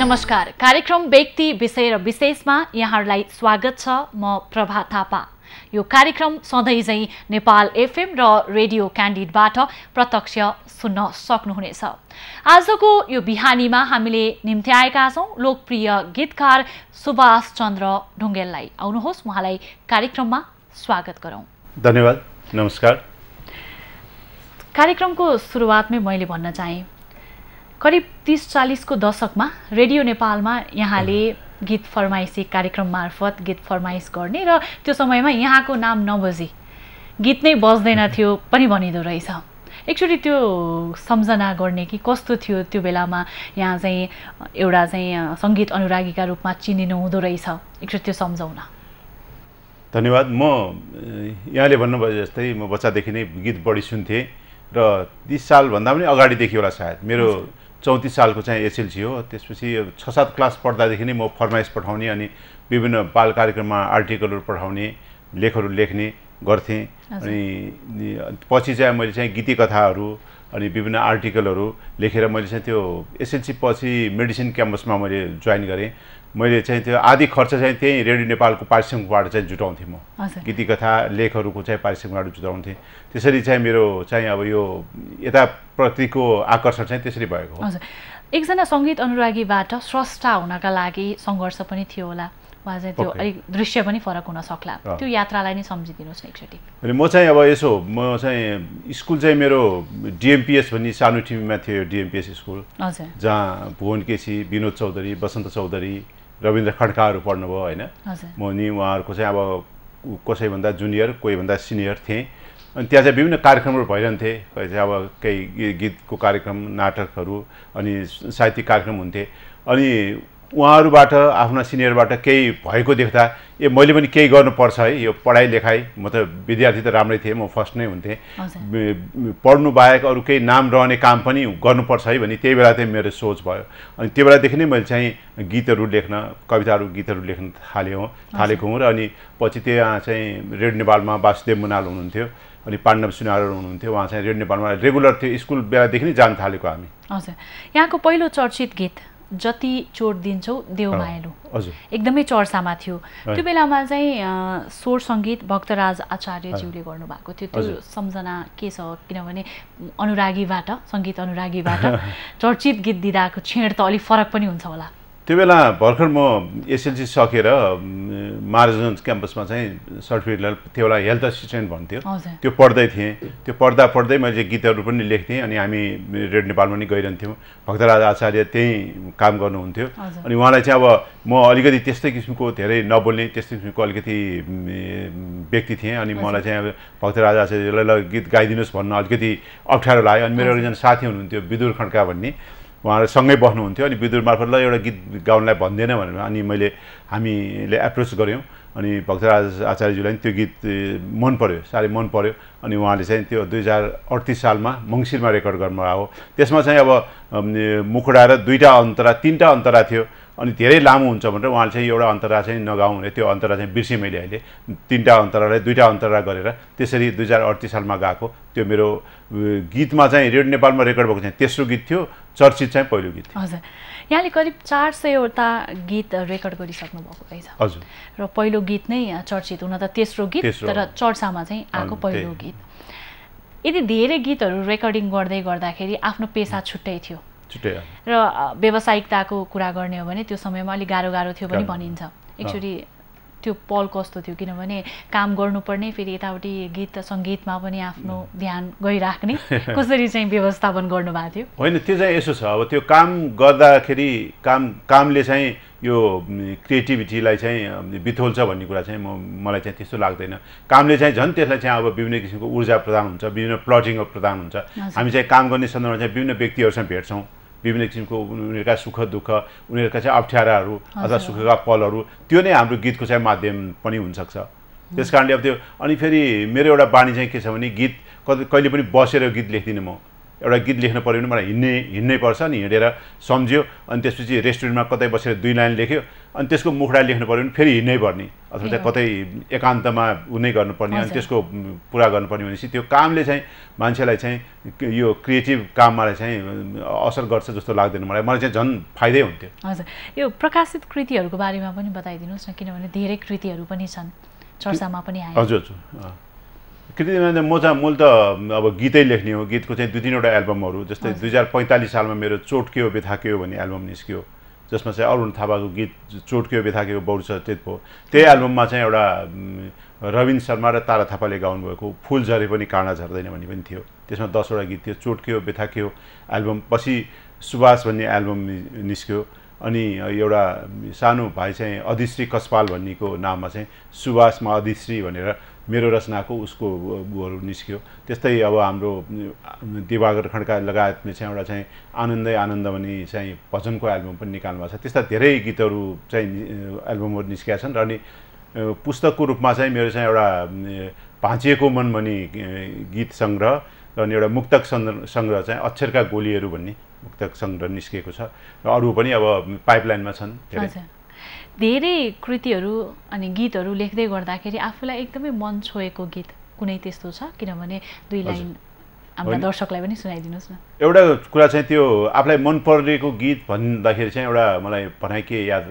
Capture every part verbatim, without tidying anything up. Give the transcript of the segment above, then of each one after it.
नमस्कार। कार्यक्रम व्यक्ति विषय र विशेषमा यहाँहरूलाई स्वागत छ। म प्रभा थापा। यो कार्यक्रम सधैँ झैं नेपाल एफएम र रेडियो क्यान्डिडबाट प्रत्यक्ष सुन्न सक्नुहुनेछ। आजको यो बिहानीमा हामीले निम्त्याएका छौं लोकप्रिय गीतकार सुभाष चन्द्र ढुङ्गेललाई। आउनुहोस् उहाँलाई कार्यक्रममा स्वागत गरौं। धन्यवाद। नमस्कार। कार्यक्रमको सुरुवातमै मैले भन्न चाहे करिब तीस चालीस को दशकमा रेडियो नेपालमा यहाँले गीत फरमाइसी कार्यक्रम मार्फत गीत फरमाइश गर्ने र त्यो समयमा यहाँको नाम नबजी गीत नै बज्दैन थियो पनि भनिदो रहेछ। एकचोटि त्यो सम्झना गर्ने कि कस्तो थियो त्यो बेलामा यहाँ चाहिँ एउटा चाहिँ संगीत अनुरागीका रूपमा चिनिनु हुँदो रहेछ, एकचोटि त्यो सम्झाउन। धन्यवाद। म यहाँले भन्नुभयो जस्तै म बच्चादेखि नै गीत बढी सुन्थेँ र तीस साल भन्दा पनि अगाडिदेखि होला सायद मेरो चौंतीस सालको चाहिँ एसएलसी हो। त्यसपछि छ सात क्लास पढ्दादेखि नै म फरमाइस पठाउने अनि विभिन्न बाल कार्यक्रममा आर्टिकलहरू पठाउने, लेखहरू लेख्ने गर्थेँ। अनि पछि चाहिँ मैले चाहिँ गीती कथाहरू अनि विभिन्न आर्टिकलहरू लेखेर मैले चाहिँ त्यो एसएलसी पछि मेडिसिन क्याम्पसमा मैले जोइन गरेँ। मैले चाहिँ त्यो आधी खर्च चाहिँ त्यही रेडियो नेपालको पारिश्रमिकबाट चाहिँ जुटाउँथेँ। म गीती कथा लेखहरूको चाहिँ पारिश्रमिकबाट जुटाउँथेँ। त्यसरी चाहिँ मेरो चाहिँ अब यो यताप्रतिको आकर्षण चाहिँ त्यसरी भएको हो। हजुर, एकजना सङ्गीत अनुरागीबाट स्रष्टा हुनका लागि सङ्घर्ष पनि थियो होला, वा चाहिँ त्यो अलिक दृश्य पनि फरक हुन सक्ला। त्यो यात्रालाई नै सम्झिदिनुहोस् न एकचोटि। अनि म चाहिँ अब यसो म चाहिँ स्कुल चाहिँ मेरो डिएमपिएस भन्ने सानो टिममा थियो, डिएमपिएस स्कुल, जहाँ भुवन केसी, विनोद चौधरी, बसन्त चौधरी, रविन्द्र खड्काहरू पढ्नुभयो होइन। म नि उहाँहरूको चाहिँ अब कसैभन्दा जुनियर कोहीभन्दा सिनियर थिएँ। अनि त्यहाँ चाहिँ विभिन्न कार्यक्रमहरू भइरहन्थे। कहिले चाहिँ अब केही गीतको कार्यक्रम, नाटकहरू अनि साहित्यिक कार्यक्रम हुन्थे। अनि उहाँहरूबाट आफ्ना सिनियरबाट केही भएको देख्दा ए मैले पनि केही गर्नुपर्छ है, यो पढाइ लेखाइ, म त विद्यार्थी त राम्रै थिएँ, म फर्स्ट नै हुन्थेँ, पढ्नु बाहेक अरू केही नाम रहने काम पनि गर्नुपर्छ है भन्ने त्यही बेला चाहिँ मेरो सोच भयो। अनि त्यो बेलादेखि नै मैले चाहिँ गीतहरू लेख्न, कविताहरू गीतहरू लेख्न थालेँ थालेको हुँ। र अनि पछि त्यहाँ चाहिँ रेडियो नेपालमा वासुदेव मुनाल हुनुहुन्थ्यो अनि पाण्डव सुनार हुनुहुन्थ्यो। उहाँ चाहिँ रेडियो नेपालमा रेगुलर थियो, स्कुल बेलादेखि नै जान थालेको हामी। हजुर, यहाँको पहिलो चर्चित गीत जति चोट दिन्छौ देव मायालु एकदमै चर्चामा थियो। त्यो बेलामा चाहिँ स्वर सङ्गीत भक्तराज आचार्यज्यूले गर्नुभएको थियो। त्यो सम्झना के छ? किनभने अनुरागीबाट, सङ्गीत अनुरागीबाट चर्चित गीत दिँदाको छेड त अलिक फरक पनि हुन्छ होला। त्यो बेला भर्खर म एसएलसी सकेर महाराजगञ्ज क्याम्पसमा चाहिँ सर्टिफिकेट, त्यो बेला हेल्थ असिस्टेन्ट भन्थ्यो, त्यो पढ्दै थिएँ। त्यो पढ्दा पढ्दै मैले गीतहरू पनि लेख्थेँ अनि हामी रेडियो नेपालमा पनि गइरहन्थ्यौँ। भक्तराज आचार्य त्यहीँ काम गर्नुहुन्थ्यो। अनि उहाँलाई चाहिँ अब म अलिकति त्यस्तै किसिमको धेरै नबोल्ने त्यस्तै किसिमको अलिकति व्यक्ति थिएँ। अनि मलाई चाहिँ अब भक्तराज आचार्यलाई ल गीत गाइदिनुहोस् भन्न अलिकति अप्ठ्यारो लाग्यो। अनि मेरो एकजना साथी हुनुहुन्थ्यो विदुर खड्का भन्ने, उहाँहरू सँगै बस्नुहुन्थ्यो। अनि विदुर मार्फत ल एउटा गीत गाउनलाई भन्दैन भनेर अनि मैले हामीले एप्रोच गऱ्यौँ। अनि भक्तराज आचार्यज्यूलाई त्यो गीत मन पर्यो, साह्रै मन पर्यो। अनि उहाँले चाहिँ त्यो दुई हजार अडतिस सालमा मङ्सिरमा रेकर्ड गर्नुभएको हो। त्यसमा चाहिँ अब मुखुडा र दुईवटा अन्तरा तिनवटा अन्तरा थियो। अनि धेरै लामो हुन्छ भनेर उहाँले चाहिँ एउटा अन्तरा चाहिँ नगाउँ भने त्यो अन्तरा चाहिँ बिर्सेँ मैले। अहिले तिनवटा अन्तरालाई दुईवटा अन्तरा गरेर त्यसरी दुई हजार अडतिस सालमा गएको त्यो मेरो गीतमा चाहिँ रेडियो नेपालमा रेकर्ड भएको चाहिँ तेस्रो गीत थियो, चर्चित चाहिँ पहिलो गीत थियो। हजुर, यहाँले करिब चार सयवटा गीत रेकर्ड गरिसक्नु भएको रहेछ। हजुर, र पहिलो गीत नै चर्चित हुन त तेस्रो गीत, तर चर्चामा चाहिँ आएको पहिलो गीत। यदि धेरै गीतहरू रेकर्डिङ गर्दै गर्दाखेरि आफ्नो पेसा छुट्टै थियो र व्यावसायिकताको कुरा गर्ने हो भने त्यो समयमा अलिक गाह्रो गाह्रो थियो पनि भनिन्छ। एकचोटि त्यो पल कस्तो थियो? किनभने काम गर्नुपर्ने, फेरि यताउति गीत सङ्गीतमा पनि आफ्नो ध्यान गइराख्ने, कसरी चाहिँ व्यवस्थापन गर्नुभएको थियो? होइन, त्यो चाहिँ यसो छ, अब त्यो काम गर्दाखेरि काम कामले चाहिँ यो क्रिएटिभिटीलाई चाहिँ बिथोल्छ भन्ने कुरा चाहिँ म मलाई चाहिँ त्यस्तो लाग्दैन। कामले चाहिँ झन् त्यसलाई चाहिँ अब विभिन्न किसिमको ऊर्जा प्रदान हुन्छ, विभिन्न प्लटिङ प्रदान हुन्छ। हामी चाहिँ काम गर्ने सन्दर्भमा चाहिँ विभिन्न व्यक्तिहरूसँग भेट्छौँ, विभिन्न किसिमको उनीहरूका सुख दुःख, उनीहरूका चाहिँ अप्ठ्याराहरू अथवा सुखका पलहरू, त्यो नै हाम्रो गीतको चाहिँ माध्यम पनि हुनसक्छ। त्यस कारणले अब त्यो अनि फेरि मेरो एउटा बानी चाहिँ के छ भने गीत कहिले पनि बसेर गीत लेख्दिनँ म। एउटा गीत लेख्नु पऱ्यो भने मलाई हिँड्ने हिँड्नै पर्छ नि, हिँडेर सम्झ्यो अनि त्यसपछि रेस्टुरेन्टमा कतै बसेर दुई लाइन लेख्यो अनि त्यसको मुखडा लेख्नु पऱ्यो भने फेरि हिँड्नै पर्ने अथवा चाहिँ कतै एकान्तमा उनै गर्नुपर्ने अनि त्यसको पुरा गर्नुपर्ने भनेपछि त्यो कामले चाहिँ मान्छेलाई चाहिँ यो क्रिएटिभ काममा चाहिँ असर गर्छ जस्तो लाग्दैन मलाई। मलाई चाहिँ झन् फाइदै हुन्थ्यो। हजुर, यो प्रकाशित कृतिहरूको बारेमा पनि बताइदिनुहोस् न, किनभने धेरै कृतिहरू पनि छन्, चर्चामा पनि आयो। हजुर हजुर, कृतिमा म चाहिँ मूल त अब गीतै लेख्ने हो। गीतको चाहिँ दुई तिनवटा एल्बमहरू, जस्तै दुई हजार पैँतालिस सालमा मेरो चोटक्यो बेथाक्यो भन्ने एल्बम निस्क्यो, जसमा चाहिँ अरुण थापाको गीत चोटक्यो बेथाक्यो बौड चेत भयो। त्यही एल्बममा चाहिँ एउटा रविन शर्मा र तारा थापाले गाउनुभएको फुल झरे पनि काँडा झर्दैन भन्ने पनि थियो। त्यसमा दसवटा गीत थियो। चोटक्यो बेथाक्यो एल्बम पछि सुभाष भन्ने एल्बम निस्क्यो अनि एउटा सानो भाइ चाहिँ अधिश्री कसपाल भन्नेको नाममा चाहिँ सुभाषमा अधिश्री भनेर मेरो रचनाको उसको बुहरू निस्क्यो। त्यस्तै अब हाम्रो दिवाकर खड्का लगायतले चाहिँ एउटा चाहिँ आनन्दै आनन्द भन्ने चाहिँ भजनको एल्बम पनि निकाल्नु भएको छ। त्यस्ता धेरै गीतहरू चाहिँ एल्बमहरू निस्केका छन् र अनि पुस्तकको रूपमा चाहिँ मेरो चाहिँ एउटा भाँचिएको मन भन्ने गीत सङ्ग्रह र अनि एउटा मुक्तक सङ्ग्रह चाहिँ अक्षरका गोलीहरू भन्ने मुक्तक सङ्ग्रह निस्किएको छ र अरू पनि अब पाइपलाइनमा छन् धेरै। धेरै कृतिहरू अनि गीतहरू लेख्दै गर्दाखेरि आफूलाई एकदमै मन छोएको गीत कुनै त्यस्तो छ? किनभने दुई लाइन हाम्रा दर्शकलाई पनि सुनाइदिनुहोस् न। एउटा कुरा चाहिँ त्यो आफूलाई मन परेको गीत भन्दाखेरि चाहिँ एउटा मलाई भनाइ के याद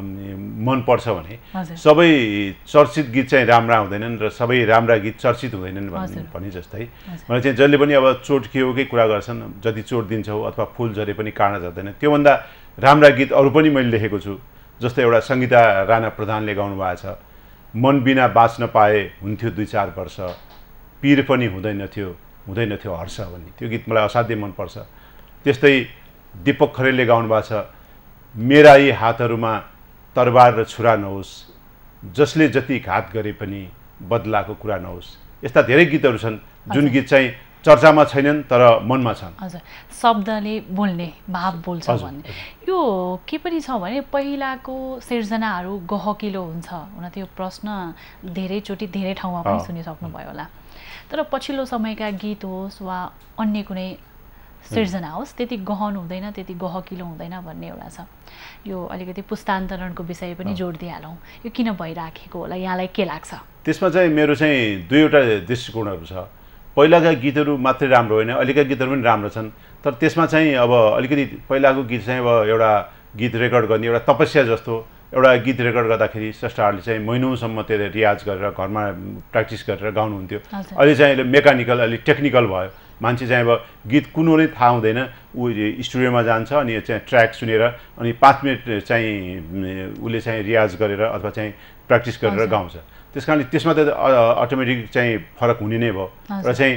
मनपर्छ भने सबै चर्चित गीत चाहिँ राम्रा हुँदैनन् र सबै राम्रा गीत चर्चित हुँदैनन् भने जस्तै मलाई चाहिँ जसले पनि अब चोटकियोकै कुरा गर्छन्, जति चोट दिन्छौ अथवा फुल झरे पनि काँडा झर्दैन, त्योभन्दा राम्रा गीत अरू पनि मैले लेखेको छु। जस्तै एउटा सङ्गीता राणा प्रधानले गाउनु भएको छ, मन बिना बाँच्न पाए हुन्थ्यो दुई चार वर्ष, पीर पनि हुँदैनथ्यो हुँदैनथ्यो हर्ष भन्ने, त्यो गीत मलाई असाध्यै मनपर्छ। त्यस्तै दीपक खरेलले गाउनु भएको छ, मेरा यी हातहरूमा तरबार र छुरा नहोस्, जसले जति घात गरे पनि बदलाको कुरा नहोस्। यस्ता धेरै गीतहरू छन् जुन गीत चाहिँ चर्चामा छैनन् तर मनमा छन्। हजुर, शब्दले बोल्ने, भाव बोल्छ भन्ने यो के पनि छ भने पहिलाको सिर्जनाहरू गहकिलो हुन्छ हुन, त्यो प्रश्न धेरैचोटि धेरै ठाउँमा पनि सुनिसक्नुभयो होला। तर पछिल्लो समयका गीत होस् वा अन्य कुनै सिर्जना होस् त्यति गहन हुँदैन, त्यति गहकिलो हुँदैन भन्ने एउटा छ। यो अलिकति पुस्तान्तरणको विषय पनि जोड दिइहालौँ, यो किन भइराखेको होला, यहाँलाई के लाग्छ? त्यसमा चाहिँ मेरो चाहिँ दुईवटा दृष्टिकोणहरू छ। पहिलाका गीतहरू मात्रै राम्रो होइन, अहिलेका गीतहरू पनि राम्रो छन्, तर त्यसमा चाहिँ अब अलिकति पहिलाको गीत चाहिँ अब एउटा गीत रेकर्ड गर्ने एउटा तपस्या जस्तो, एउटा गीत रेकर्ड गर्दाखेरि स्रष्टाहरूले चाहिँ महिनौसम्म त्यसले रियाज गरेर घरमा प्र्याक्टिस गरेर गाउनुहुन्थ्यो। अहिले चाहिँ अहिले मेकानिकल अलिक टेक्निकल भयो, मान्छे चाहिँ अब गीत कुन नै थाहा हुँदैन, ऊ स्टुडियोमा जान्छ अनि चाहिँ ट्र्याक सुनेर अनि पाँच मिनट चाहिँ उसले चाहिँ रियाज गरेर अथवा चाहिँ प्र्याक्टिस गरेर गाउँछ। त्यस कारणले त्यसमा त अटोमेटिक चाहिँ फरक हुने नै भयो र चाहिँ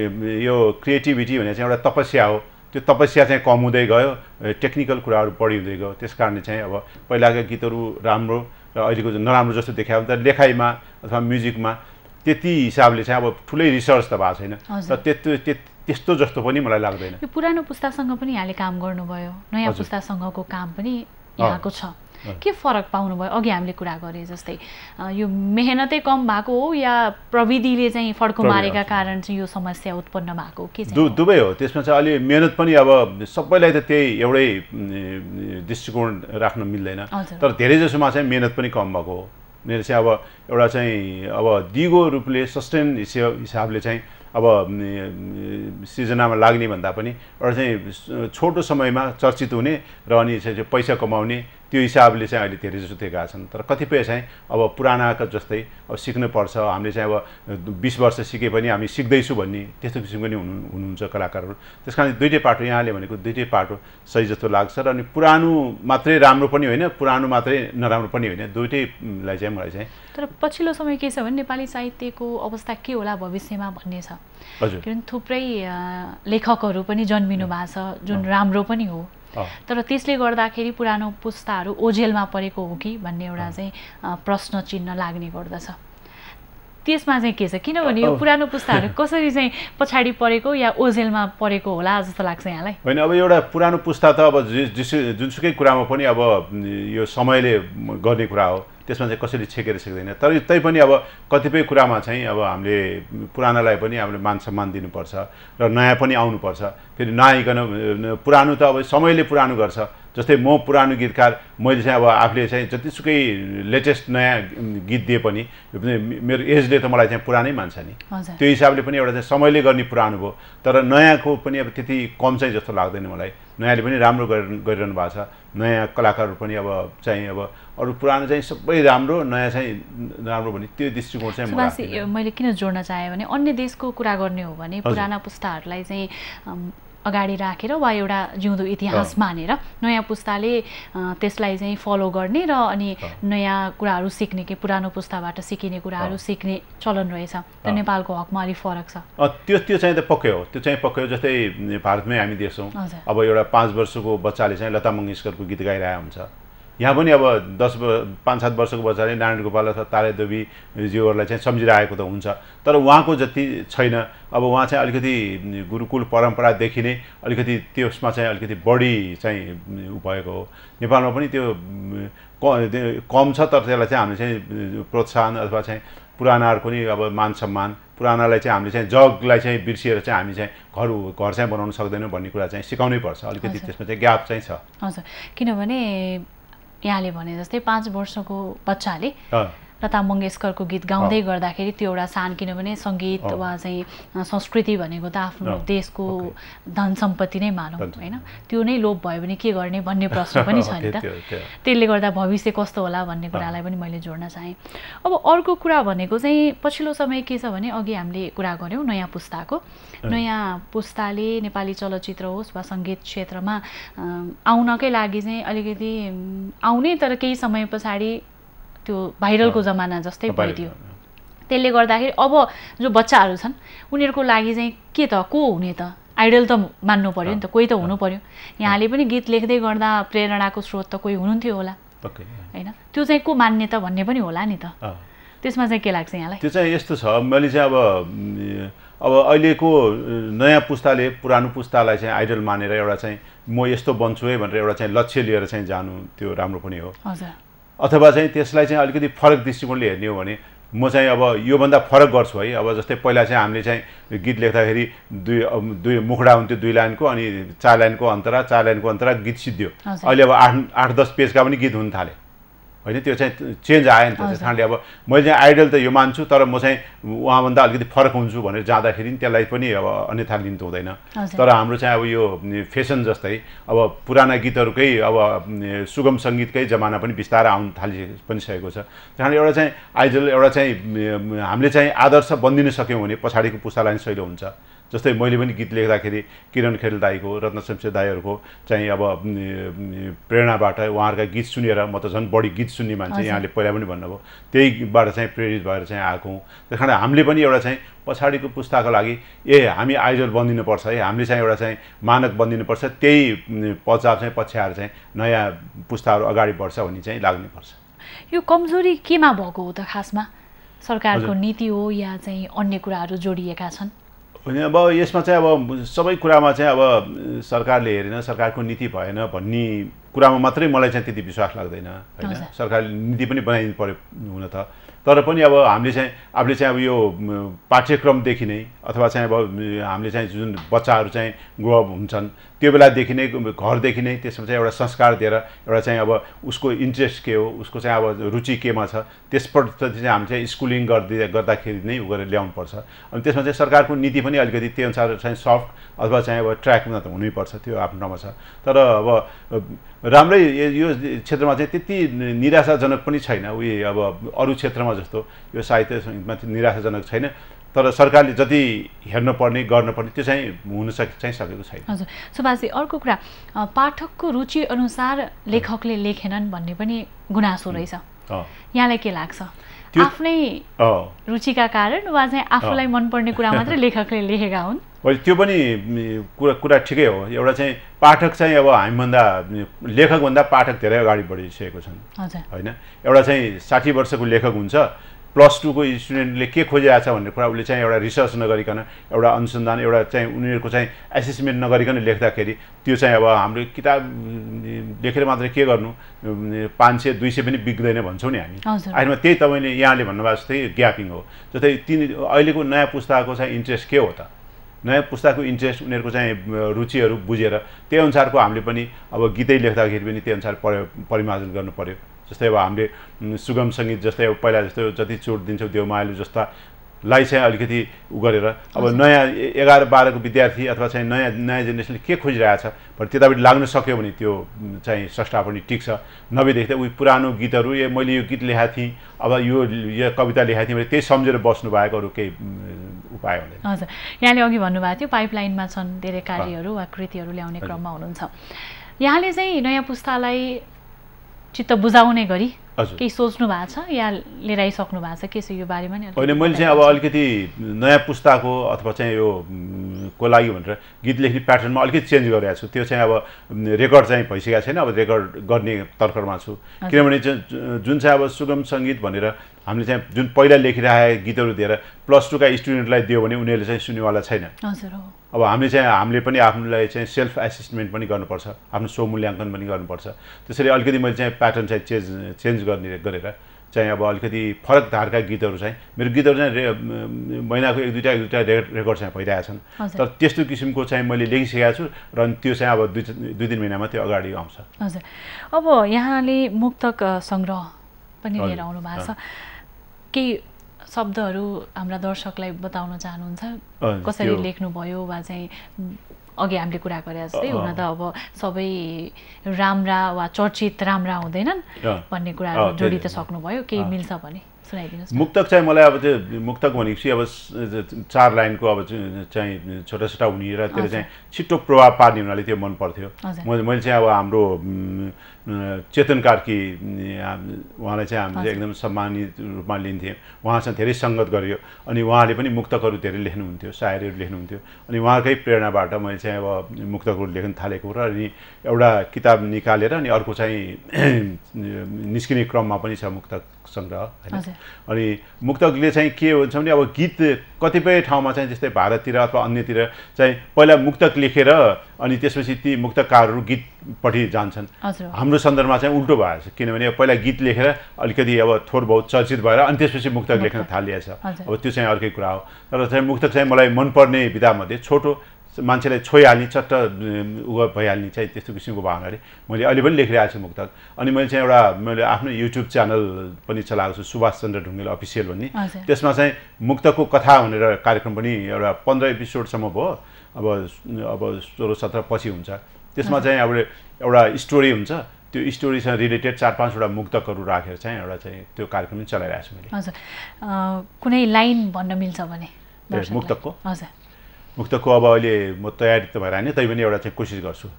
यो क्रिएटिभिटी भने चाहिँ एउटा तपस्या हो, त्यो तपस्या चाहिँ कम हुँदै गयो, टेक्निकल कुराहरू बढी हुँदै गयो। त्यस कारणले चाहिँ अब पहिलाका गीतहरू राम्रो र अहिलेको नराम्रो जस्तो देखायो भने त लेखाइमा अथवा म्युजिकमा त्यति हिसाबले चाहिँ अब ठुलै रिसर्च त भएको छैन र त्यस्तो त्यस्तो जस्तो पनि मलाई लाग्दैन। यो पुरानो पुस्तासँग पनि यहाँले काम गर्नुभयो, नयाँ पुस्तासँगको काम पनि यहाँको छ, के फरक पाउनुभयो? अघि हामीले कुरा गरे जस्तै यो मेहनतै कम भएको हो या प्रविधिले चाहिँ फड्को मारेका कारण चाहिँ यो समस्या उत्पन्न भएको के चाहिँ? दुवै हो। त्यसमा चाहिँ अलि मेहनत पनि अब सबैलाई त त्यही एउटै दृष्टिकोण राख्न मिल्दैन, तर धेरै जसोमा चाहिँ मेहनत पनि कम भएको हो। मेरो चाहिँ अब एउटा चाहिँ अब दिगो रूपले सस्टेन हिसाबले चाहिँ अब सिर्जनामा लाग्ने भन्दा पनि एउटा चाहिँ छोटो समयमा चर्चित हुने र अनि चाहिँ पैसा कमाउने त्यो हिसाबले चाहिँ अहिले धेरै जसो देखा छन्। तर कतिपय चाहिँ अब पुरानाका जस्तै अब सिक्नुपर्छ, हामीले चाहिँ अब बिस वर्ष सिके पनि हामी सिक्दैछु भन्ने त्यस्तो किसिमको पनि हुनु हुनुहुन्छ कलाकारहरू। त्यस कारण दुइटै पाटो यहाँले भनेको दुइटै पाटो सही जस्तो लाग्छ र अनि पुरानो मात्रै राम्रो पनि होइन, पुरानो मात्रै नराम्रो पनि होइन, दुइटैलाई चाहिँ मलाई चाहिँ। तर पछिल्लो समय के छ भने नेपाली साहित्यको अवस्था के होला भविष्यमा भन्ने छ। हजुर, किनभने थुप्रै लेखकहरू पनि जन्मिनु भएको छ जुन राम्रो पनि हो, तर त्यसले गर्दाखेरि पुरानो पुस्ताहरू ओझेलमा परेको हो कि भन्ने एउटा चाहिँ प्रश्न चिन्ह लाग्ने गर्दछ। त्यसमा चाहिँ के छ किनभने यो पुरानो पुस्ताहरू कसरी चाहिँ पछाडि परेको या ओझेलमा परेको होला जस्तो लाग्छ यहाँलाई? होइन, अब एउटा पुरानो पुस्ता त अब जुनसुकै कुरामा पनि अब यो समयले गर्ने कुरा हो, त्यसमा चाहिँ कसरी छेकेर सिक्दैन। तर तैपनि अब कतिपय कुरामा चाहिँ अब हामीले पुरानालाई पनि हामीले मान सम्मान दिनुपर्छ र नयाँ पनि आउनुपर्छ। फेरि नआइकन पुरानो त अब समयले पुरानो गर्छ। जस्तै म पुरानो गीतकार, मैले चाहिँ अब आफूले चाहिँ जतिसुकै लेटेस्ट नयाँ गीत दिए पनि मेरो एजले त मलाई चाहिँ पुरानै मान्छ नि। त्यो हिसाबले पनि एउटा चाहिँ समयले गर्ने पुरानो भयो। तर नयाँको पनि अब त्यति कम चाहिँ जस्तो लाग्दैन मलाई। नयाँले पनि राम्रो गरिरहनु भएको छ। नयाँ कलाकारहरू पनि अब चाहिँ अब अरू पुरानो चाहिँ सबै राम्रो, नयाँ चाहिँ राम्रो भने त्यो दृष्टिकोण चाहिँ मलाई मैले किन जोड्न चाहेँ भने अन्य देशको कुरा गर्ने हो भने पुराना पुस्ताहरूलाई चाहिँ अगाडि राखेर वा एउटा जिउँदो इतिहास मानेर नयाँ पुस्ताले त्यसलाई चाहिँ फलो गर्ने र अनि नयाँ कुराहरू सिक्ने, कि पुरानो पुस्ताबाट सिकिने कुराहरू सिक्ने चलन रहेछ। त नेपालको हकमा अलिक फरक छ। त्यो त्यो चाहिँ त पक्कै हो, त्यो चाहिँ पक्कै हो। जस्तै भारतमै हामी देख्छौँ अब एउटा पाँच वर्षको बच्चाले चाहिँ लता मङ्गेशकरको गीत गाइरहेको हुन्छ। यहाँ पनि अब दस पाँच सात वर्षको बच्चाले नारायण गोपाल अथवा तारादेवी ज्यूहरूलाई चाहिँ सम्झिरहेको त हुन्छ, तर उहाँको जति छैन। अब उहाँ चाहिँ अलिकति गुरुकुल परम्परादेखि नै अलिकति त्यसमा चाहिँ अलिकति बढी चाहिँ भएको हो। नेपालमा पनि त्यो कम छ, तर त्यसलाई चाहिँ हामीले चाहिँ प्रोत्साहन अथवा चाहिँ पुरानाहरूको नि अब मान सम्मान, पुरानालाई चाहिँ हामीले चाहिँ जगलाई चाहिँ बिर्सिएर चाहिँ हामी चाहिँ घर घर चाहिँ बनाउन सक्दैनौँ भन्ने कुरा चाहिँ सिकाउनै पर्छ। अलिकति त्यसमा चाहिँ ग्याप चाहिँ छ। हजुर, किनभने यहाँले भने जस्तै पाँच वर्षको बच्चाले लता मङ्गेशकरको गीत गाउँदै गर्दाखेरि त्यो एउटा सान, किनभने सङ्गीत वा चाहिँ संस्कृति भनेको त आफ्नो देशको धन सम्पत्ति नै मानौँ होइन, त्यो नै लोप भयो भने के गर्ने भन्ने प्रश्न पनि छ नि त। त्यसले गर्दा भविष्य कस्तो होला भन्ने कुरालाई पनि मैले जोड्न चाहेँ। अब अर्को कुरा भनेको चाहिँ पछिल्लो समय के छ भने अघि हामीले कुरा गऱ्यौँ नयाँ पुस्ताको, नयाँ पुस्ताले नेपाली चलचित्र होस् वा सङ्गीत क्षेत्रमा आउनकै लागि चाहिँ अलिकति आउने, तर केही समय पछाडि त्यो भाइरलको जमाना जस्तै भइदियो। त्यसले गर्दाखेरि अब जो बच्चाहरू छन् उनीहरूको लागि चाहिँ के त को हुने त, आइडल त मान्नु पर्यो नि त, कोही त हुनु पर्यो। यहाँले पनि गीत लेख्दै गर्दा प्रेरणाको स्रोत त कोही हुनुहुन्थ्यो होला होइन, त्यो चाहिँ को मान्ने त भन्ने पनि होला नि त। त्यसमा चाहिँ के लाग्छ यहाँलाई? त्यो चाहिँ यस्तो छ, मैले चाहिँ अब अब अहिलेको नयाँ पुस्ताले पुरानो पुस्तालाई चाहिँ आइडल मानेर एउटा चाहिँ म यस्तो बन्छु है भनेर एउटा चाहिँ लक्ष्य लिएर चाहिँ जानु त्यो राम्रो पनि हो। अथवा चाहिँ त्यसलाई चाहिँ अलिकति फरक दृष्टिकोणले हेर्ने हो भने म चाहिँ अब योभन्दा फरक गर्छु है। अब जस्तै पहिला चाहिँ हामीले चाहिँ गीत लेख्दाखेरि दुई दुई मुखडा हुन्थ्यो, दुई लाइनको, अनि चार लाइनको अन्तरा चार लाइनको अन्तरा गीत सिद्धियो। अहिले अब आठ आठ दस पेजका पनि गीत हुन थाले होइन, त्यो चाहिँ चेन्ज आयो नि त। त्यस कारणले अब मैले चाहिँ आइडल त यो मान्छु, तर म चाहिँ उहाँभन्दा अलिकति फरक हुन्छु भनेर जाँदाखेरि त्यसलाई पनि अब अन्यथा लिनु त हुँदैन। तर हाम्रो चाहिँ अब यो फेसन जस्तै अब पुराना गीतहरूकै अब सुगम सङ्गीतकै जमाना पनि बिस्तारै आउनु थालि पनि सकेको छ। त्यस कारण एउटा चाहिँ आइडल एउटा चाहिँ हामीले चाहिँ आदर्श बनिदिन सक्यौँ भने पछाडिको पुस्तालाई सहिलो हुन्छ। जस्तै मैले पनि गीत लेख्दाखेरि किरण खेरेल दाईको, रत्न शमशेर दाईहरूको चाहिँ अब प्रेरणाबाट उहाँहरूका गीत सुनेर म त झन् बढी गीत सुन्ने मान्छे, यहाँले पहिला पनि भन्नुभयो, त्यहीबाट चाहिँ प्रेरित भएर चाहिँ आएको हुँ। त्यस कारण हामीले पनि एउटा चाहिँ पछाडिको पुस्ताको लागि ए हामी आइडल बनिदिनुपर्छ है, हामीले चाहिँ एउटा चाहिँ मानक बनिदिनुपर्छ, त्यही पश्चात चाहिँ पछ्याएर चाहिँ नयाँ पुस्ताहरू अगाडि बढ्छ भन्ने चाहिँ लाग्नुपर्छ। यो कमजोरी केमा भएको हो त खासमा? सरकारको नीति हो या चाहिँ अन्य कुराहरू जोडिएका छन्? होइन, अब यसमा चाहिँ अब सबै कुरामा चाहिँ अब सरकारले हेरेन, सरकारको नीति भएन भन्ने कुरामा मात्रै मलाई चाहिँ त्यति विश्वास लाग्दैन होइन। सरकारले नीति पनि बनाइदिनु पर्यो हुन त, तर पनि अब हामीले चाहिँ आफूले चाहिँ अब यो पाठ्यक्रमदेखि नै अथवा चाहिँ अब हामीले चाहिँ जुन बच्चाहरू चाहिँ ग्रो अप हुन्छन् त्यो बेलादेखि नै घरदेखि नै त्यसमा चाहिँ एउटा संस्कार दिएर एउटा चाहिँ अब उसको इन्ट्रेस्ट के हो, उसको चाहिँ अब रुचि केमा छ, त्यसप्रति चाहिँ हामी चाहिँ स्कुलिङ गर्दै गर्दाखेरि नै उ गरेर ल्याउनुपर्छ। अनि त्यसमा चाहिँ सरकारको नीति पनि अलिकति त्यो अनुसार चाहिँ सफ्ट अथवा चाहिँ अब ट्र्याकमा त हुनैपर्छ, त्यो आफ्नो ठाउँमा छ। तर अब राम्रै यो क्षेत्रमा चाहिँ त्यति निराशाजनक पनि छैन, उयो अब अरू क्षेत्रमा जस्तो यो साहित्य सङ्गीतमा निराशाजनक छैन। तर सरकारले जति हेर्न पर्ने गर्न पर्ने त्यो चाहिँ हुन सक चाहिँ सकेको छैन। हजुर सुभाषजी, अर्को कुरा पाठकको रुचि अनुसार लेखकले लेखेनन् भन्ने पनि गुनासो रहेछ, यहाँलाई के लाग्छ? आफ्नै रुचिका कारण वा चाहिँ आफूलाई मनपर्ने कुरा मात्रै लेखकले लेखेका हुन्? त्यो पनि कुरा कुरा ठिकै हो। एउटा चाहिँ पाठक चाहिँ अब हामीभन्दा लेखकभन्दा पाठक धेरै अगाडि बढिसकेको छन् होइन। एउटा चाहिँ साठी वर्षको लेखक हुन्छ, प्लस टूको स्टुडेन्टले के खोजिरहेको छ भन्ने कुरा उसले चाहिँ एउटा रिसर्च नगरिकन एउटा अनुसन्धान एउटा चाहिँ उनीहरूको चाहिँ एसेसमेन्ट नगरिकन लेख्दाखेरि त्यो चाहिँ अब हाम्रो किताब लेखेर मात्रै के गर्नु पाँच सय दुई सय पनि बिग्दैन भन्छौँ नि हामी आखिरमा त्यही तपाईँले यहाँले भन्नुभएको जस्तै ग्यापिङ हो जस्तै तिनी अहिलेको नयाँ पुस्ताको चाहिँ इन्ट्रेस्ट के हो त नयाँ पुस्ताको इन्ट्रेस्ट उनीहरूको चाहिँ रुचिहरू बुझेर त्यही अनुसारको हामीले पनि अब गीतै लेख्दाखेरि पनि त्यही अनुसार परिमार्जन गर्नु पर्यो जस्तै अब हामीले सुगम सङ्गीत जस्तै अब पहिला जस्तो जति चोट दिन्छौँ त्यो मायालु जस्तालाई चाहिँ अलिकति उ गरेर अब नयाँ एघार बाह्रको विद्यार्थी अथवा चाहिँ नयाँ नयाँ जेनेरेसनले के खोजिरहेछ भने त्यतापट्टि लाग्न सक्यो भने त्यो चाहिँ स्रष्टा पनि टिक्छ नभएदेखि त उही पुरानो गीतहरू ए मैले यो गीत लेखाएको थिएँ अब यो यो कविता लेखाएको थिएँ भने त्यही सम्झेर बस्नु भएको अरू केही उपाय हुँदैन हजुर यहाँले अघि भन्नुभएको थियो पाइपलाइनमा छन् धेरै कार्यहरू वा कृतिहरू ल्याउने क्रममा हुनुहुन्छ यहाँले चाहिँ नयाँ पुस्तालाई चित्त बुझाउने गरी केही सोच्नु भएको छ या लिएर आइसक्नु भएको छ के छ यो बारेमा नि होइन मैले चाहिँ अब अलिकति नयाँ पुस्ताको अथवा चाहिँ यो को लागि भनेर गीत लेख्ने प्याटर्नमा अलिकति चेन्ज गरिरहेको छु त्यो चाहिँ अब रेकर्ड चाहिँ भइसकेको छैन अब रेकर्ड गर्ने तर्करमा छु किनभने जुन चाहिँ अब सुगम सङ्गीत भनेर हामीले चाहिँ जुन पहिला लेखिरहेका गीतहरू दिएर प्लस टूका स्टुडेन्टलाई दियो भने उनीहरूले चाहिँ सुन्नेवाला छैन अब हामीले चाहिँ हामीले पनि आफ्नोलाई चाहिँ सेल्फ एसेसमेन्ट पनि गर्नुपर्छ आफ्नो स्वमूल्याङ्कन पनि गर्नुपर्छ त्यसरी अलिकति मैले चाहिँ प्याटर्न चाहिँ चेन्ज चेन्ज गर्ने गरेर चाहिँ अब अलिकति फरक धारका गीतहरू चाहिँ मेरो गीतहरू चाहिँ महिनाको एक दुईवटा एक दुईवटा रेकर्ड चाहिँ भइरहेछन् तर त्यस्तो किसिमको चाहिँ मैले लेखिसकेको छु र त्यो चाहिँ अब दुई दुई तिन महिनामा त्यो अगाडि आउँछ हजुर अब यहाँले मुक्तक सङ्ग्रह पनि लिएर आउनु भएको छ केही शब्दहरू हाम्रा दर्शकलाई बताउन चाहनुहुन्छ कसरी लेख्नुभयो वा चाहिँ अघि हामीले कुरा गरे जस्तै हुन त अब सबै राम्रा वा चर्चित राम्रा हुँदैनन् भन्ने कुराहरू जोडी त सक्नुभयो केही मिल्छ भने सुनाइदिनुहोस् मुक्तक चाहिँ मलाई अब त्यो मुक्तक भनेपछि अब चार लाइनको अब चाहिँ छोटा छोटा हुने र त्यसले चाहिँ छिट्टो प्रभाव पार्ने हुनाले त्यो मन पर्थ्यो मैले चाहिँ अब हाम्रो चेतन कार्की उहाँलाई चाहिँ हामीले एकदम सम्मानित रूपमा लिन्थ्यौँ उहाँसँग धेरै सङ्गत गरियो अनि उहाँले पनि मुक्तकहरू धेरै लेख्नुहुन्थ्यो सायरीहरू लेख्नुहुन्थ्यो अनि उहाँकै प्रेरणाबाट मैले चाहिँ अब मुक्तकहरू लेख्न थालेको र अनि एउटा किताब निकालेर अनि अर्को चाहिँ निस्किने क्रममा पनि छ मुक्तक सङ्ग्रह होइन अनि मुक्तकले चाहिँ के हुन्छ भने अब गीत कतिपय ठाउँमा चाहिँ जस्तै भारततिर अथवा अन्यतिर चाहिँ पहिला मुक्तक लेखेर अनि त्यसपछि ती मुक्तकारहरू गीतपट्टि जान्छन् हाम्रो सन्दर्भमा चाहिँ उल्टो भएको छ किनभने पहिला गीत लेखेर अलिकति अब थोर बहुत चर्चित भएर अनि त्यसपछि मुक्तक लेख्न थालिएको छ अब त्यो चाहिँ अर्कै कुरा हो तर चाहिँ मुक्तक चाहिँ मलाई मनपर्ने विधामध्ये छोटो मान्छेलाई छोइहाल्ने चट्ट उ भइहाल्ने चाहिँ त्यस्तो किसिमको भावनाले मैले अहिले पनि लेखिरहेको छु मुक्तक अनि मैले चाहिँ एउटा मैले आफ्नो युट्युब च्यानल पनि चलाएको छु सुभाष चन्द्र ढुङ्गेल अफिसियल भन्ने त्यसमा चाहिँ मुक्तकको कथा भनेर कार्यक्रम पनि एउटा पन्ध्र एपिसोडसम्म भयो अब अब सोह्र सत्र पछि हुन्छ त्यसमा चाहिँ अब एउटा स्टोरी हुन्छ त्यो स्टोरीसँग रिलेटेड चार पाँचवटा मुक्तकहरू राखेर चाहिँ एउटा चाहिँ त्यो कार्यक्रम पनि चलाइरहेको छु मैले हजुर कुनै लाइन भन्न मिल्छ भने मुक्तकको हजुर मुक्तकको अब अहिले म तयारी त भएर होइन तै पनि एउटा चाहिँ कोसिस गर्छु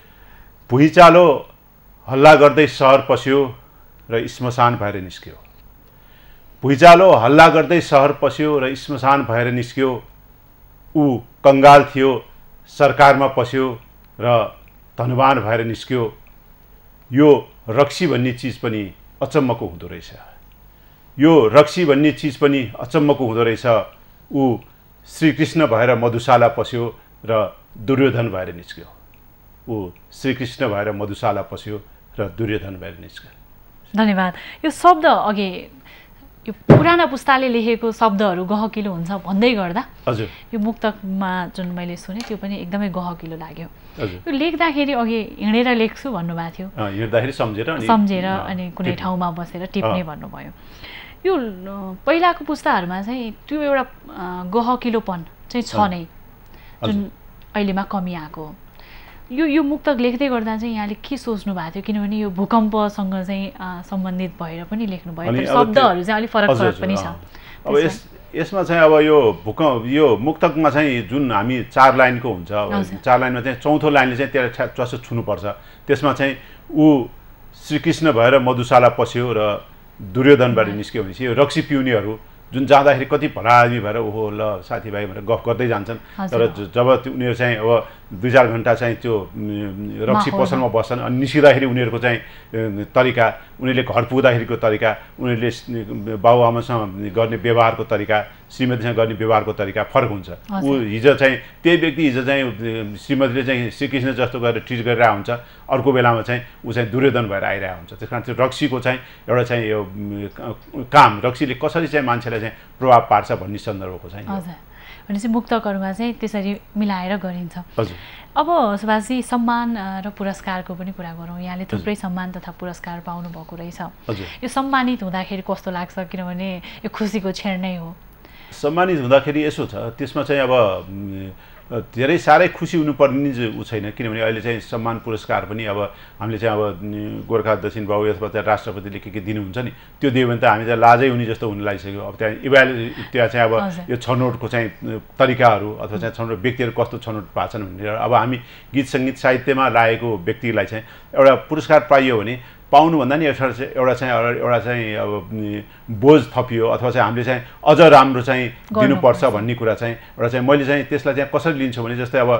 भुइँचालो हल्ला गर्दै सहर पस्यो र श्मशान भएर निस्क्यो भुइँचालो हल्ला गर्दै सहर पस्यो र श्मशान भएर निस्क्यो ऊ कङ्गाल थियो सरकारमा पस्यो र धनवान भएर निस्क्यो यो रक्सी भन्ने चिज पनि अचम्मको हुँदो रहेछ यो रक्सी भन्ने चिज पनि अचम्मको हुँदो रहेछ ऊ श्रीकृष्ण भएर मधुशाला पस्यो र दुर्योधन भएर निस्क्यो ऊ श्रीकृष्ण भएर मधुशाला पस्यो र दुर्योधन भएर निस्क्यो धन्यवाद यो शब्द अघि यो पुराना पुस्ताले लेखेको शब्दहरू गहकिलो हुन्छ भन्दै गर्दा हजुर यो मुक्तकमा जुन मैले सुने त्यो पनि एकदमै गहकिलो लाग्यो यो लेख्दाखेरि अघि हिँडेर लेख्छु भन्नुभएको थियो हिँड्दाखेरि सम्झेर सम्झेर अनि कुनै ठाउँमा बसेर टिप्ने भन्नुभयो यो पहिलाको पुस्ताहरूमा चाहिँ त्यो एउटा गहकिलोपन चाहिँ छ नै जुन अहिलेमा कमी आएको यो यो मुक्तक लेख्दै गर्दा चाहिँ यहाँले के सोच्नु भएको थियो किनभने यो भूकम्पसँग चाहिँ सम्बन्धित भएर पनि लेख्नुभयो तर शब्दहरू चाहिँ अलिक फरक फरक पनि छ अब यस यसमा चाहिँ अब यो भूकम्प यो मुक्तकमा चाहिँ जुन हामी चार लाइनको हुन्छ चार लाइनमा चाहिँ चौथो लाइनले चाहिँ त्यसलाई चस्स छुनुपर्छ त्यसमा चाहिँ ऊ श्रीकृष्ण भएर मधुशाला पस्यो र दुर्योधनबाट निस्क्यो भनेपछि यो रक्सी पिउनेहरू जुन जाँदाखेरि कति भला आदमी भएर ओहो ल साथीभाइ भनेर गफ गर्दै जान्छन् तर जब उनीहरू चाहिँ अब दुई चार घन्टा चाहिँ त्यो रक्सी पसलमा बस्छन् अनि निस्किँदाखेरि उनीहरूको चाहिँ तरिका, उनीहरूले घर पुग्दाखेरिको तरिका, उनीहरूले बाबुआमासँग गर्ने व्यवहारको तरिका, श्रीमतीसँग गर्ने व्यवहारको तरिका फरक हुन्छ। ऊ हिजो चाहिँ त्यही व्यक्ति हिजो चाहिँ श्रीमतीले चाहिँ श्रीकृष्ण जस्तो गरेर ट्रिट गरिरहेको हुन्छ, अर्को बेलामा चाहिँ ऊ चाहिँ दुर्योधन भएर आइरहेको हुन्छ। त्यस कारण त्यो रक्सीको चाहिँ एउटा चाहिँ यो काम, रक्सीले कसरी चाहिँ मान्छेलाई चाहिँ प्रभाव पार्छ भन्ने सन्दर्भको चाहिँ भनेपछि मुक्तकहरूमा चाहिँ त्यसरी मिलाएर गरिन्छ। हजुर। अब सुभाषजी सम्मान र पुरस्कारको पनि कुरा गरौँ। यहाँले थुप्रै सम्मान तथा पुरस्कार पाउनु भएको रहेछ। यो सम्मानित हुँदाखेरि कस्तो लाग्छ, किनभने यो खुसीको क्षण नै हो। सम्मानित हुँदाखेरि यसो छ, त्यसमा चाहिँ अब धेरै साह्रै खुसी हुनुपर्ने ऊ छैन, किनभने अहिले चाहिँ सम्मान पुरस्कार पनि अब हामीले चाहिँ अब गोर्खा दक्षिण बाबु यसमा चाहिँ राष्ट्रपतिले के के दिनुहुन्छ नि, त्यो दियो भने त हामी त लाजै हुने जस्तो हुन लागिसक्यो। अब त्यहाँ इभ्यालु त्यहाँ चाहिँ अब यो छनौटको चाहिँ तरिकाहरू अथवा चाहिँ छनौट व्यक्तिहरू कस्तो छनौट पाछन् भनेर अब हामी गीत सङ्गीत साहित्यमा लागेको व्यक्तिलाई चाहिँ एउटा पुरस्कार पाइयो भने पाउनुभन्दा नि एउटा चाहिँ एउटा चाहिँ एउटा चाहिँ अब बोझ थपियो अथवा चाहिँ हामीले चाहिँ अझ राम्रो चाहिँ दिनुपर्छ भन्ने कुरा चाहिँ एउटा चाहिँ मैले चाहिँ त्यसलाई चाहिँ कसरी लिन्छु भने जस्तै अब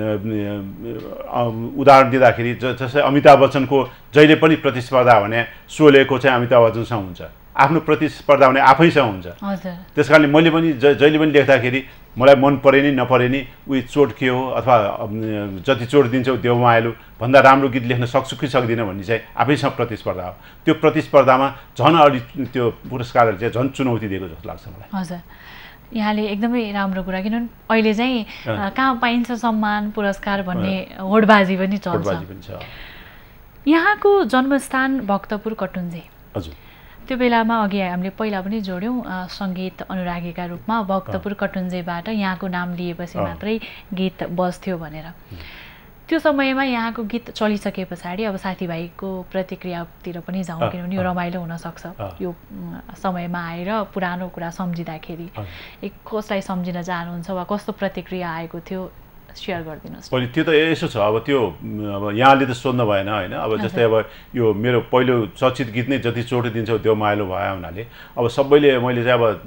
उदाहरण दिँदाखेरि जस्तै अमिताभ बच्चनको जहिले पनि प्रतिस्पर्धा भने सोलेको चाहिँ अमिताभ बच्चनसँग हुन्छ, आफ्नो प्रतिस्पर्धा भने आफैसँग हुन्छ। त्यस कारणले मैले पनि जहिले पनि लेख्दाखेरि मलाई मन परे नि नपरे नि उयो चोट के हो अथवा जति चोट दिन्छौ देव मायालु भन्दा राम्रो गीत लेख्न सक्छु कि सक्दिनँ भन्ने चाहिँ आफैसँग प्रतिस्पर्धा हो। त्यो प्रतिस्पर्धामा झन् अलि त्यो पुरस्कारहरू चाहिँ झन् चुनौती दिएको जस्तो लाग्छ मलाई। हजुर, यहाँले एकदमै राम्रो कुरा, किनभने अहिले चाहिँ कहाँ पाइन्छ सम्मान पुरस्कार भन्ने होडबाजी पनि चल्छ। यहाँको जन्मस्थान भक्तपुर कटुन्जे। हजुर। त्यो बेलामा अघि हामीले पहिला पनि जोड्यौँ सङ्गीत अनुरागीका रूपमा भक्तपुर कटुन्जेबाट यहाँको नाम लिएपछि मात्रै गीत बज्थ्यो भनेर। त्यो समयमा यहाँको गीत चलिसके पछाडि अब साथीभाइको प्रतिक्रियातिर पनि जाउँ, किनभने यो रमाइलो हुनसक्छ यो समयमा आएर पुरानो कुरा सम्झिँदाखेरि। एक कसलाई सम्झिन चाहनुहुन्छ वा कस्तो प्रतिक्रिया आएको थियो सेयर गरिदिनुहोस्। पनि त्यो त यसो छ, अब त्यो अब यहाँले त सोध्नु भएन होइन। अब जस्तै अब यो मेरो पहिलो चर्चित गीत नै जति चोट दिन्छौ त्यो माइलो भयो हुनाले अब सबैले मैले चाहिँ अब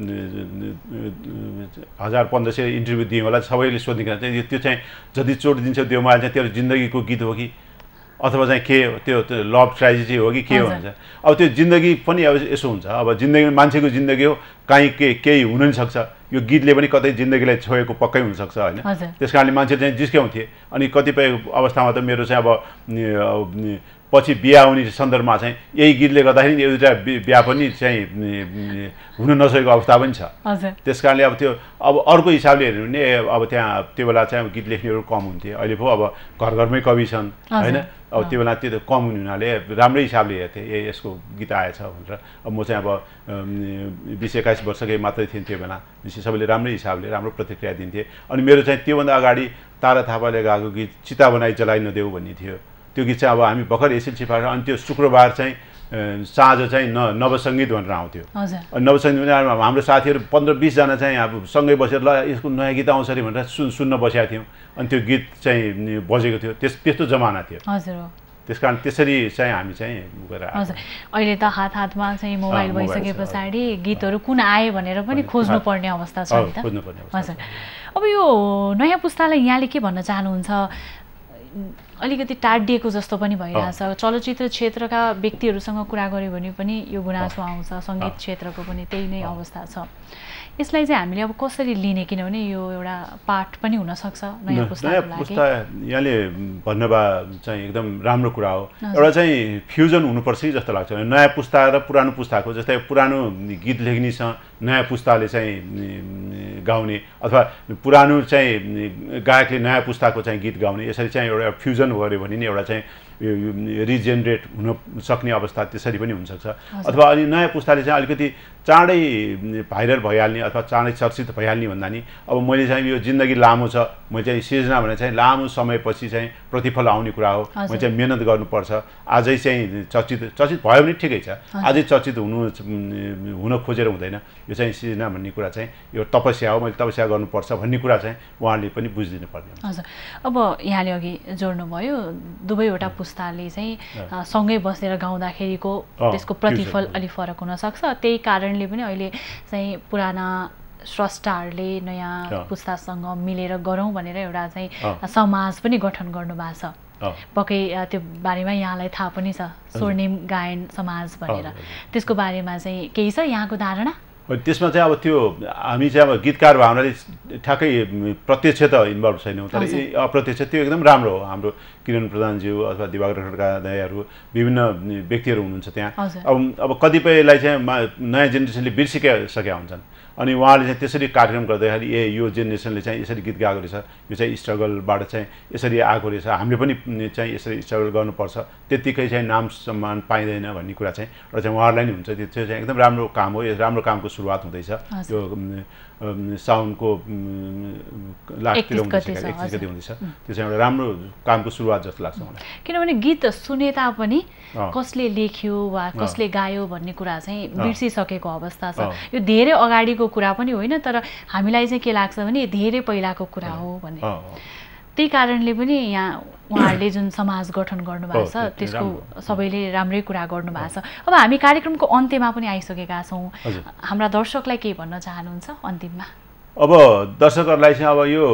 हजार पन्ध्र सय इन्टरभ्यू दिएँ होला, सबैले सोध्ने चाहिँ त्यो चाहिँ जति चोट दिन्छौ त्यो माइलो चाहिँ तेरो जिन्दगीको गीत हो कि अथवा चाहिँ के त्यो लभ ट्रेजेडी हो कि के हो भन्छ। अब त्यो जिन्दगी पनि अब यसो हुन्छ, अब जिन्दगी मान्छेको जिन्दगी हो, काहीँ के केही हुन नि सक्छ, यो गीतले पनि कतै जिन्दगीलाई छोएको पक्कै हुनसक्छ होइन। त्यस कारणले मान्छे चाहिँ जिस्क्याउँथे। अनि कतिपय अवस्थामा त मेरो चाहिँ अब पछि बिहा हुने सन्दर्भमा चाहिँ यही गीतले गर्दाखेरि एउटा बिहा पनि चाहिँ हुन नसकेको अवस्था पनि छ। त्यस कारणले अब त्यो अब अर्को हिसाबले हेर्नु भने अब त्यहाँ त्यो बेला चाहिँ अब गीत लेख्नेहरू कम हुन्थे, अहिले पो अब घर घरमै कवि छन् होइन। अब त्यो बेला त्यो त कम हुने हुनाले राम्रै हिसाबले हेर्थेँ ए यसको गीत आएछ भनेर। अब म चाहिँ अब बिस एक्काइस वर्षकै मात्रै थिएँ त्यो बेला, विशेष सबैले राम्रै हिसाबले राम्रो प्रतिक्रिया दिन्थे। अनि मेरो चाहिँ त्योभन्दा अगाडि तारा थापाले गाएको गीत चिता बनाई जलाइ नदेऊ भन्ने थियो। त्यो गीत चाहिँ अब हामी भर्खर एसएलसी पाएर अनि त्यो शुक्रबार चाहिँ साँझ चाहिँ न नवसङ्गीत भनेर आउँथ्यो। अनि नवसङ्गीत भने हाम्रो साथीहरू पन्ध्र बिसजना चाहिँ अब सँगै बसेर ल यसको नयाँ गीत आउँछ अरे भनेर सुन सुन्न बसेका थियौँ। अनि त्यो गीत चाहिँ बजेको थियो, त्यस त्यस्तो जमाना थियो। त्यस कारण त्यसरी चाहिँ हामी चाहिँ गरेर हजुर। अहिले त हात हातमा चाहिँ मोबाइल भइसके पछाडि गीतहरू कुन आए भनेर पनि खोज्नु पर्ने अवस्था छ नि त। हजुर। अब यो नयाँ पुस्तालाई यहाँले के भन्न चाहनुहुन्छ? अलिकति टाढिएको जस्तो पनि भइरहेछ। चलचित्र क्षेत्रका व्यक्तिहरूसँग कुरा गऱ्यो भने पनि यो गुनासो आउँछ, सङ्गीत क्षेत्रको पनि त्यही नै अवस्था छ। यसलाई चाहिँ हामीले अब कसरी लिने, किनभने यो एउटा पाठ पनि हुनसक्छ नयाँ पुस्ताको लागि। पुस्ता यहाँले भन्नुभयो चाहिँ एकदम राम्रो कुरा हो। एउटा चाहिँ फ्युजन हुनुपर्छ कि जस्तो लाग्छ। नयाँ पुस्ता र पुरानो पुस्ताको, जस्तै पुरानो गीत लेख्नेसँग नयाँ पुस्ताले चाहिँ गाउने अथवा पुरानो चाहिँ गायकले नयाँ पुस्ताको चाहिँ गीत गाउने, यसरी चाहिँ एउटा फ्युजन गऱ्यो भने नि एउटा चाहिँ रिजेनरेट हुन सक्ने अवस्था त्यसरी पनि हुनसक्छ। अथवा अनि नयाँ पुस्ताले चाहिँ अलिकति चाँडै भाइरल भइहाल्ने अथवा चाँडै चर्चित भइहाल्ने भन्दा नि अब मैले चाहिँ यो जिन्दगी लामो छ, मैले चाहिँ सिर्जना भने चाहिँ लामो समयपछि चाहिँ प्रतिफल आउने कुरा हो, मैले चाहिँ मेहनत गर्नुपर्छ। आजै चाहिँ चर्चित चर्चित भयो भने ठिकै छ, आजै चर्चित हुनु हुन खोजेर हुँदैन। यो चाहिँ सिर्जना भन्ने कुरा चाहिँ यो तपस्या हो, मैले तपस्या गर्नुपर्छ भन्ने कुरा चाहिँ उहाँले पनि बुझिदिनु पर्ने हुन्छ। हजुर। अब यहाँले अघि जोड्नुभयो दुवैवटा पुस्ताले चाहिँ सँगै बसेर गाउँदाखेरिको त्यसको प्रतिफल अलि फरक हुनसक्छ। त्यही कारणले पनि अहिले चाहिँ पुराना स्रष्टाहरूले नयाँ पुस्तासँग मिलेर गरौँ भनेर एउटा चाहिँ समाज पनि गठन गर्नुभएको छ। पक्कै त्यो बारेमा यहाँलाई थाहा पनि छ, स्वर्णिम गायन समाज भनेर। त्यसको बारेमा चाहिँ केही छ यहाँको धारणा? त्यसमा चाहिँ अब त्यो हामी चाहिँ अब गीतकार भावनाले ठ्याक्कै प्रत्यक्ष त इन्भल्भ छैनौँ, तर अप्रत्यक्ष त्यो एकदम राम्रो हो। हाम्रो किरण प्रधानज्यू अथवा दिवाकर खड्काहरू विभिन्न व्यक्तिहरू हुनुहुन्छ त्यहाँ। अब अब कतिपयलाई चाहिँ नयाँ जेनेरेसनले बिर्सिसकेका हुन्छन्, अनि उहाँले चाहिँ त्यसरी कार्यक्रम गर्दाखेरि ए यो जेनेरेसनले चाहिँ यसरी गीत गाएको रहेछ, यो चाहिँ स्ट्रगलबाट चाहिँ यसरी आएको रहेछ, हामीले पनि चाहिँ यसरी स्ट्रगल गर्नुपर्छ, त्यत्तिकै चाहिँ नाम सम्मान पाइँदैन भन्ने कुरा चाहिँ एउटा चाहिँ उहाँहरूलाई नै हुन्छ। त्यो चाहिँ एकदम राम्रो काम हो, यो राम्रो कामको सुरुवात हुँदैछ। यो साउनको लाखतिर हुँदैछ, एकतिस गति हुँदैछ, त्यो चाहिँ एउटा राम्रो कामको सुरुवात जस्तो लाग्छ मलाई। किनभने गीत सुने तापनि कसले लेख्यो वा कसले गायो भन्ने कुरा चाहिँ बिर्सिसकेको अवस्था छ। यो धेरै अगाडिको कुरा पनि होइन, तर हामीलाई चाहिँ के लाग्छ भने धेरै पहिलाको कुरा हो भन्ने। त्यही कारणले पनि यहाँ उहाँहरूले जुन समाज गठन गर्नुभएको छ त्यसको सबैले राम्रै कुरा गर्नुभएको छ। अब हामी कार्यक्रमको अन्त्यमा पनि आइसकेका छौँ, हाम्रा दर्शकलाई के भन्न चाहनुहुन्छ अन्तिममा? अब दर्शकहरूलाई चाहिँ अब यो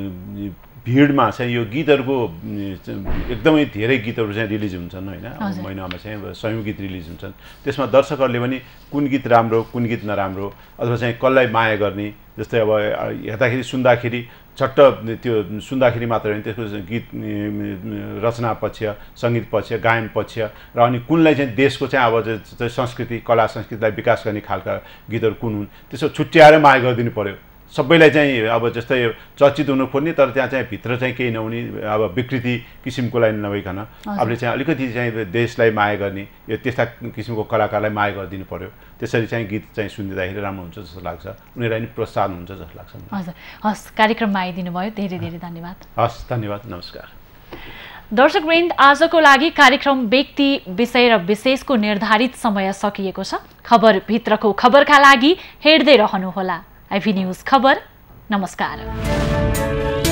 भिडमा चाहिँ यो गीतहरूको एकदमै धेरै गीतहरू चाहिँ रिलिज हुन्छन् होइन, महिनामा चाहिँ सयौँ गीत रिलिज हुन्छन्। त्यसमा दर्शकहरूले पनि कुन गीत राम्रो कुन गीत नराम्रो अथवा चाहिँ कसलाई माया गर्ने, जस्तै अब हेर्दाखेरि सुन्दाखेरि झट्ट त्यो सुन्दाखेरि मात्र होइन, त्यसको गीत रचना पक्ष, सङ्गीत पक्ष, गायन पक्ष र अनि कुनलाई चाहिँ देशको चाहिँ अब चाहिँ संस्कृति कला संस्कृतिलाई विकास गर्ने खालका गीतहरू कुन हुन् त्यसो छुट्याएर माया गरिदिनु पर्यो। सबैलाई चाहिँ अब जस्तै चर्चित हुनु पर्ने, तर त्यहाँ चाहिँ भित्र चाहिँ केही नहुने, अब विकृति किसिमको लागि नभइकन आफूले चाहिँ अलिकति चाहिँ देशलाई माया गर्ने, यो त्यस्ता किसिमको कलाकारलाई माया गरिदिनु पर्यो। त्यसरी चाहिँ गीत चाहिँ सुनिँदाखेरि राम्रो हुन्छ जस्तो लाग्छ, उनीहरूलाई पनि प्रोत्साहन हुन्छ जस्तो लाग्छ। हजुर, हस्, कार्यक्रममा आइदिनु भयो, धेरै धेरै धन्यवाद। हस्, धन्यवाद, नमस्कार। दर्शकवृन्द, आजको लागि कार्यक्रम व्यक्ति विषय र विशेषको निर्धारित समय सकिएको छ। खबर भित्रको खबरका लागि हेर्दै रहनुहोला आइभी न्यूज खबर। नमस्कार।